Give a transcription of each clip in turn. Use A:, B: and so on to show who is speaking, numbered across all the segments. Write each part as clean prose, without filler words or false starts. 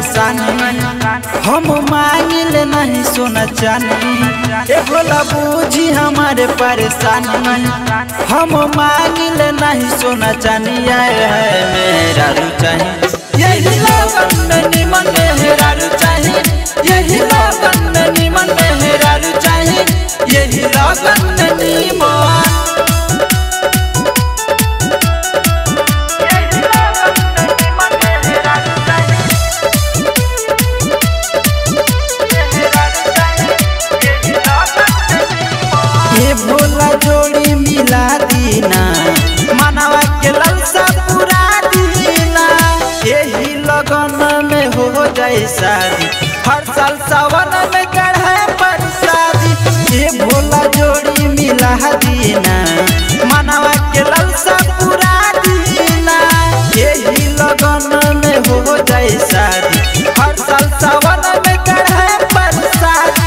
A: परेशानी हम मांगिल नहीं सोना चांदी। ए भोला बूझी हमारे परेशानी हम मांगिल नहीं सोना चांदी। है मेरा रुचाही यही लगन में निमन मेहरा रुचाही, यही लगन में निमन मेहरा रुचाही, यही लगन में निमन। ये भोला जोड़ी मिला दीना मनवा के ललसा पूरा दीना। यही लगन में हो जाए शादी, हर साल सावन में गढ़े परसादी। ये भोला जोड़ी मिला दीना मनवा के ललसा पूरा दीना। यही लगन में हो जाए शादी, हर साल सावन में गढ़े परसादी।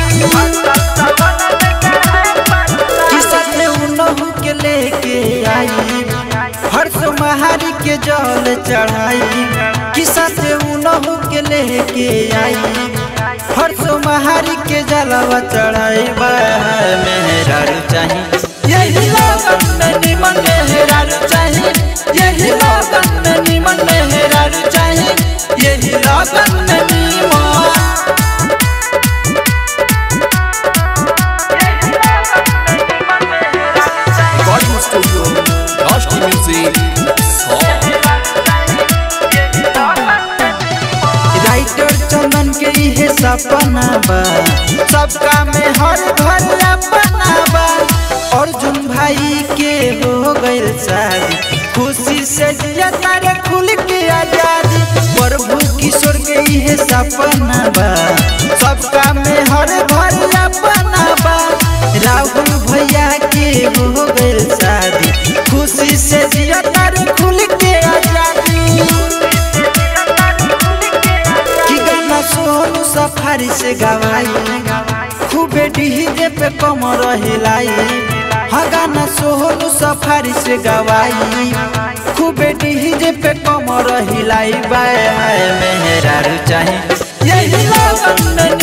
A: के लेके आई हर सोमवारी के जल चढ़ाई, किसा से उनहु के लेके आई हर सोमवारी के जलवा चढ़ाई। मेहरा रुचाही यही लगन में निमन मेहरा रुचाही, यही लगन में निमन मेहरा रुचाही, यही लगन में निमन। राइटर चंदन के ये सपना बा, सबका में हर घर अपना बा। अर्जुन भाई के हो गइल शादी, खुशी से जिया तारे खुल के आजादी। प्रभु किशोर के ये सपना बा, सबका में हर घर अपना बा। राहुल भैया के हो गइल शादी, खुशी से जिया तारे खुल के आजादी। कि गाना सोनू सफारी से गवाई, खूबे डीजे पे कमर हिलाई। हाँ गाना सोनू सफारी से गवाई, खूबे डीजे पे कमर हिलाई। मेहरा रुचाही यही लगन में